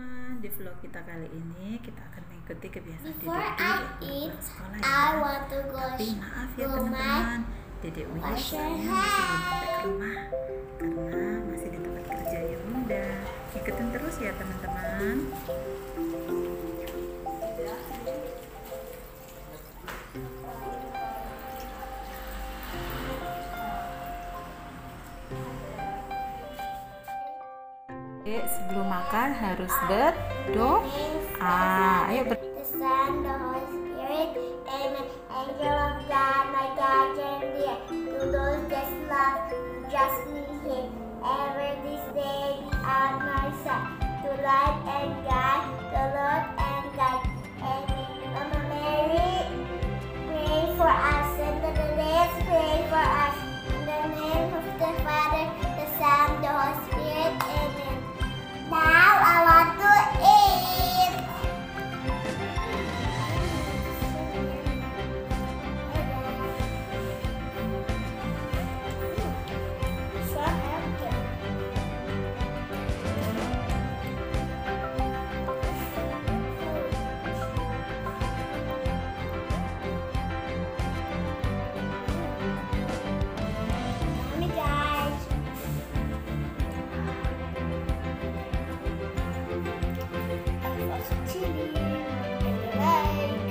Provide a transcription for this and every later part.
Di vlog kita kali ini kita akan mengikuti kebiasaan Before Dedek I eat, sekolah I ya. want to go Tapi maaf ya go teman-teman, Dedek wash your masih belum sampai ke rumah karena masih di tempat kerja yang Bunda. Ikutin terus ya teman-teman. Sebelum makan harus berdoa. Ayo The Son, the Holy Spirit, Amen. Angel of God, my guardian dear, to those that love, just me here. Ever this day be on my side, to light and guide, the Lord and guide. Amen. Mama Mary, pray for us, and the ladies pray for us. In the name of the Father, the Son, the Holy Spirit. Amen. Now I want to eat. So empty. Yummy, guys. Chili and the like.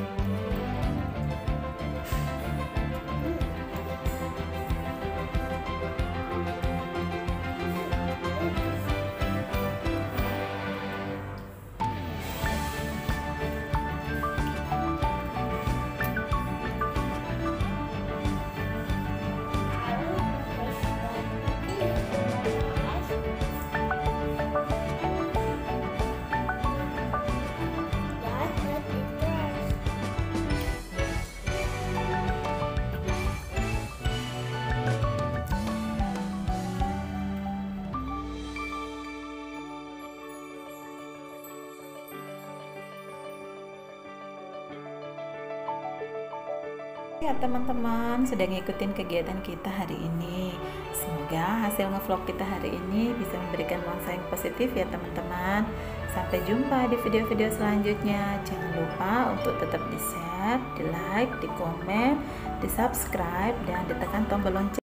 Ya teman-teman, sudah ngikutin kegiatan kita hari ini. Semoga hasil ngevlog kita hari ini bisa memberikan nuansa yang positif ya teman-teman. Sampai jumpa di video-video selanjutnya. Jangan lupa untuk tetap di share, di like, di komen, di subscribe, dan ditekan tombol lonceng.